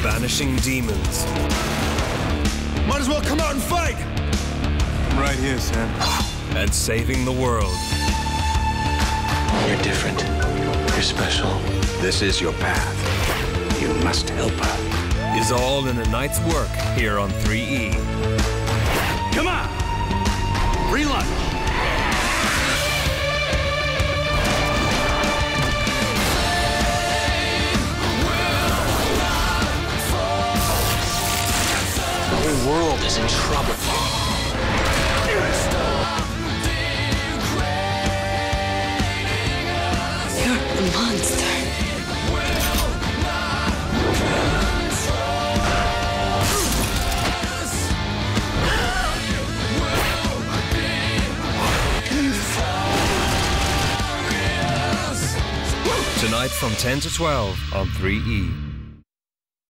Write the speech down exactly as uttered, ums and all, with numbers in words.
banishing demons. Might as well come out and fight! I'm right here, Sam. And saving the world. You're different. You're special. This is your path. You must help her. Is all in a night's work here on three E. Come on! Free lunch! The whole world is in trouble. You're a monster. Tonight from ten to twelve on three E.